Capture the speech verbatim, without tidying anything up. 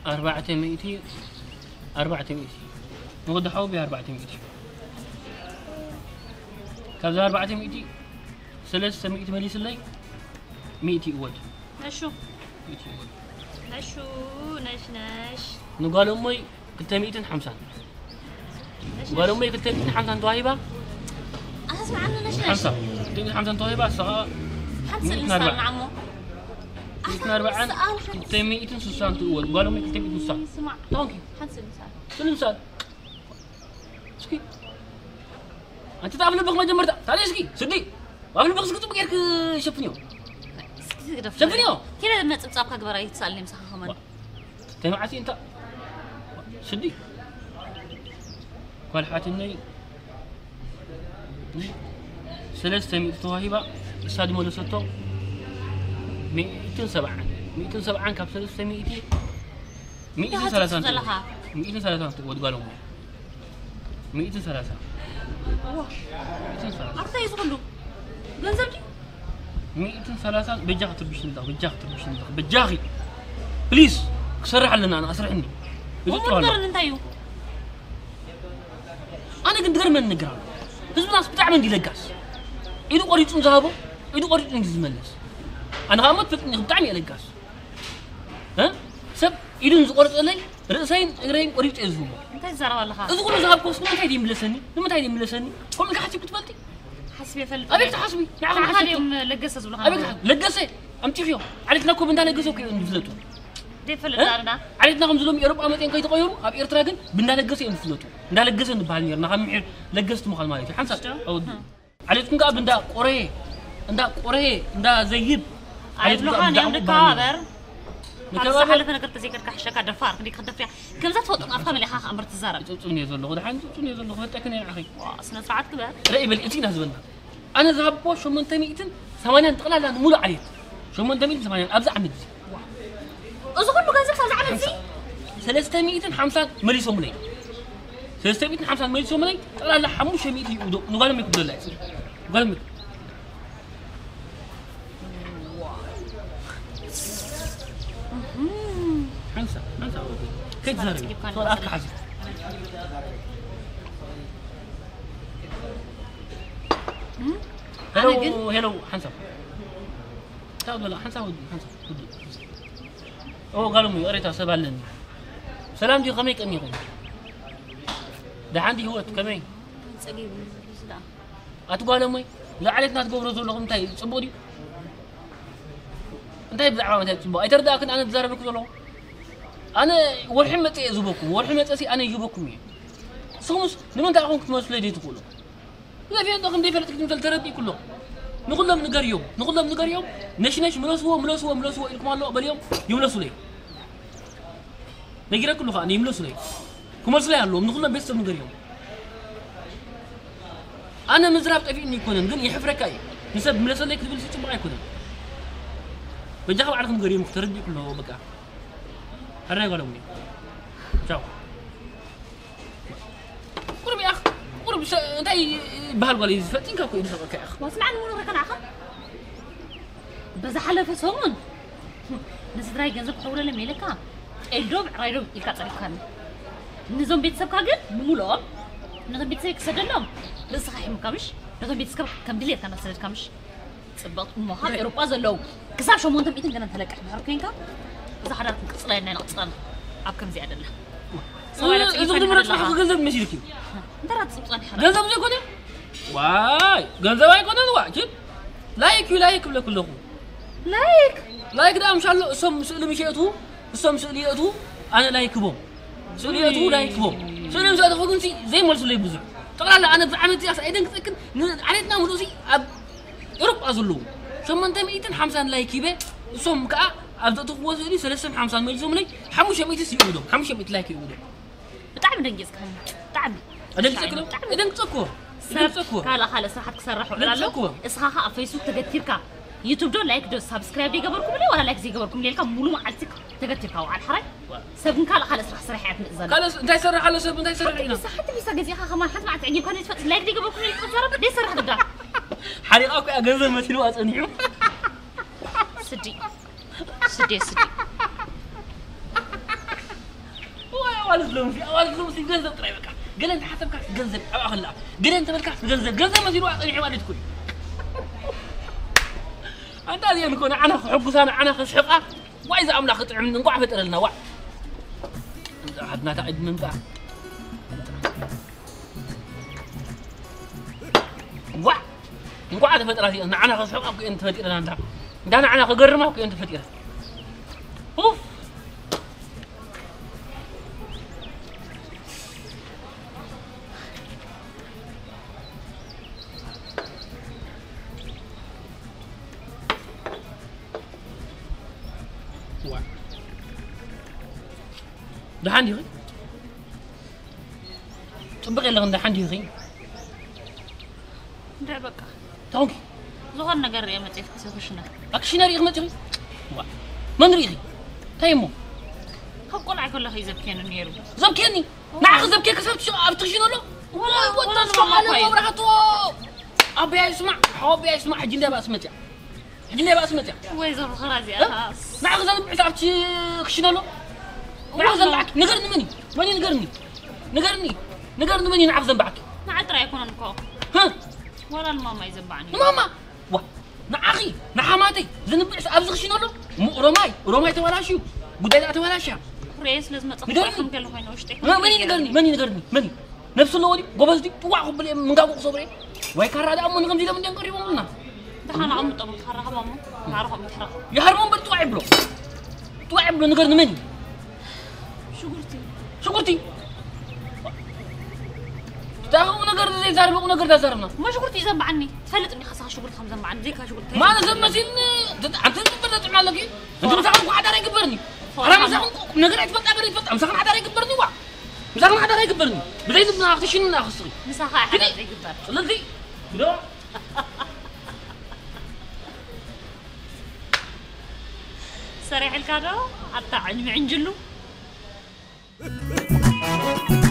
أربعة مئتي أربعة مئتي نقول حوبي أربعة مئتي كذا أربعة مئتي ثلاثة مئتي مليس اللي مئتي أول نشو مئتي أول نشو نش نش نقول أمي كنت مئتين حمسان نقول أمي كنت مئتين حمسان توهيبة أسمع عنه نش نش حمسان مئتين حمسان توهيبة ساعة مئتين أربعة عمو مئتين أربعة كنت مئتين سوسان تقول قالوا مئتين كنت مئتين سوسان سمع تونكي حنسل مثال شنو مثال سكي أنت تعرف البخ ما جمرت تعالي سكي سدي تعرف البخ سكت بغيرك شفنيو شفنيو كذا لما تصاب كبر يتسألني مسخ خمان تمعتي أنت سدي قال حاتني ثلاثة مئة توهيبة استادي مولو ستو مئتين سبعة مئتين سبعة كاب ثلاثة مئتين مئتين ثلاثة مئتين ثلاثة وتقالوا مئتين ثلاثة مئتين ثلاثة أرتا يزغلو جنزبتي مئتين ثلاثة بجاغ تربيش نداغ بجاغ تربيش نداغ بجاغي بليز سرح لنا أنا أسرحني ومن قرن انتايو أنا كنت غير من نقرأ بس الناس بتعمل دي لقاس إيدو قريت نذهبه إيدو قريت نزملس أنا غامض فكني بتعمل لقاس ها سب إيدو نزقرت علي رأسين غيرين قريت أزومه انت الزرع ولا خا أزوم نذهب كوس ما تهدي ملسني ما تهدي ملسني كل ما حسبي بتفلتي حسبي يفلت أبيك تحسبي نعم هذا يوم لقس أزول خا أبيك لقسه أمتي فيهم عليك ناكو بندان لقسه كي نفلتو دي فلت دارنا عليك ناكم زلهم يرب أمتين كي تغيروا أبي إرتراجن بندان لقسه نفلتو بندان لقسه نبالنير ناهم محير لقست مخال مالي حنسا عليك نقا بندا قريه بندا قريه بندا زيب عليك نقا نيوم نكابر نكابر حلف أنا قلت زيكر كحشة كدفار خليك خدفيا كم زاد فوت أفهم اللي خاخ أمرت الزارة توني يزول غدا حن توني يزول غدا تكني يا أخي سنة ساعات كذا رأي بالإنتين هزبنا أنا ذهب بوش شو من تميتين ثمانية انتقل لأن مولع عليه شو من تميتين ثمانية أبزع عمد زي أزغل بقى أبزع عمد زي ثلاثة مئتين حمسان مليس وملي ثلاثة مئتين حمسان مليس وملي طلع لا حموش مئتين يودو نقول ميك بدل لا نقول ميك حنسى حنسى كيف زاري صار أفك حزب هلو هلو حنسى تعود ولا حنسى ودي حنسى ودي أوه قالوا مي قريتها سبالني سلام دي قميك أمي قمي ده عندي هو كمين سقيم أتقول مي لا عليك ناس قبروا زول لهم تاي صبودي أنت يبدع ما تبي أي ترى أكن أنا بزاربك زلوا أنا والحين تأذبكم والحين تأسي أنا يجيبكم يعني سومس لمن تعرفون كم مسؤولية دي تقولوا لا في عندكم دي فلتك مثل تربي كله نقول لهم نقر يوم نقول لهم نقر يوم نش نش ملوسوا ملوسوا ملوسوا إلكم الله باليوم يملوسوا لي نقرأ كله خان يملوسوا لي كم مسؤولية اللهم نقول لهم بس نقر يوم أنا مزرعة أبي إني كونن قل يحفرك أي نسب ملوسوا لي كتبوا لي معي كونن بجاوا علىكم قريب مخترب دي كله بقى أنا أقول لهم ciao قرب يا أخ قرب ش أنتي بهالقليل فتين كاكو يدخل كأخ ما سمعنا منو ركن عخا بس حلف سون نزدراي جنزب حوله لميلكا الدوب رايدوب يكاتر كان نزوم بيتسب كاجن مولو نزوم بيتسب كسدلهم لسه صحيح مكمش نزوم بيتسب كم دليل كان سدد كمش صبط ما هذا أوروبا زلوا كسب شو مونتم إيدن كنا نتلقى عارفين كا إذا حدا قصلا إننا قصلا أبكم زيادة له إذا كنت مرات حقق جنزب مشيلكي درات سبصان حرام جنزب زي كوني واي جنزب واي كوني واجد لايك يلايك ولا كله لايك لايك ده مش الله سم مسؤول مشيئته سم مسؤوليته أنا لايك بوم مسؤوليته لايك بوم سؤال مسؤول فوقن سي زي ما مسؤولي بزر طبعا لا أنا بعمل تياس أيضا كذا عرفتنا مدوسي أب يروب أزلو ثم أنت ميتين حمسان لايك يبه سم كأ أبدأ تقوى زودي سلسلة حمسان ميل لي حموش ميت سيودو حموش ميت لايك يودو بتعب دنجز كم تعب أدنك سكوا أدنك سكوا أدنك سكوا كلا خلاص راح تكسرحوا على إصحاحها فيسبوك تقدرك يوتيوب دو لايك دو سبسكرايب دي قبركم لي ولا لايك زي قبركم لي كم مولو معلتك تقدرك على الحري سبن كلا خلاص راح سرحات نزل خلاص انت سرح على سبن انت سرح بس حتى بس جزي خا ما حد ما تعجب كان يتفت لايك دي قبركم لي كسرت ليه سرح بدا حريقك أجنزل مثل وأصنيعه سدي سدي سدي أول لهم في أول لهم في جنزة طريقة قال أنت حسب كاس جنزة أو أخلا قال أنت بالكاس جنزة جنزة ما في واحد يحوى عليك أنت هذه نكون أنا حب سامع أنا خش حقة وإذا أملا خطر من نقع فتر لنا وع عدنا تعد من بعد وع نقع هذا فترة أنا أنا خش حقة وكي أنت فتر لنا ده ده أنا أنا خجرمه وكي أنت فتر أوف ده عندي غي تبغي لغن ده عندي غي ده بقى تونكي زغر نجار يا متى تسويشنا أكشينا ريغ متى من ريغي تايمو هقول على كل خيزب كان نيرو زبكيني نعم زبكيك كسبت شو أبتخشينه له والله والله سبحان الله راحته أبي أسمع أبي أسمع حجين ده بأسمتي حجين ده بأسمتي ويزر خرازي أخاص نعم زبكيك كسبت خشينه له نعم زبعك نقرني مني مني نقرني نقرني نقرني مني نعم زبعك نعم ترى يكون أنكو ها ولا الماما يزبعني ماما وا نعاخي نحماتي زنبعس أبزغ شنو له روماي روماي توالاشيو بداية توالاشيا رئيس لازم تقطعهم قالوا هاي نوشتي ما مني نقرني مني نقرني مني نفس اللي ودي قبض دي توع قبل من قابو صبري واي كار هذا أمون غمزي لمن ينقري ومنا ده أنا عم طب متحرك ماما نعرفها متحرك يا هرمون بتوع عبلو توع عبلو نقرني مني شو قلتي شو قلتي تاخو نقر زي زار بقو نقر زارنا ما شو قلتي ذنب عني تفلت اني خاصها شو قلت خمسة عني زيك شو قلت ما انا ذنب مسين انت تفضل تعمل لك انت مسخن حدا راي يكبرني انا مسخن نقر يتفضل قبل يتفضل مسخن حدا راي يكبرني وا مسخن حدا راي يكبرني بداية بدنا ناخذ شنو ناخذ مسخن حدا راي يكبر لذي لا سريع الكادو حتى علمي عنجلو